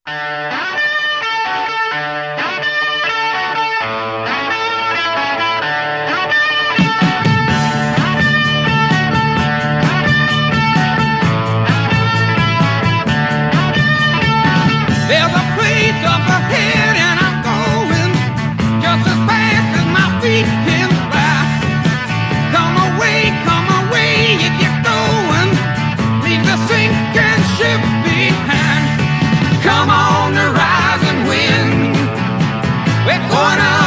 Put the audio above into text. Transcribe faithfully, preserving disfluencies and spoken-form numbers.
There's a place up ahead and I'm going just as fast as my feet can fly. Come away, come away, you get going. Leave the sinking ship behind. Come on the rising wind. We're going up.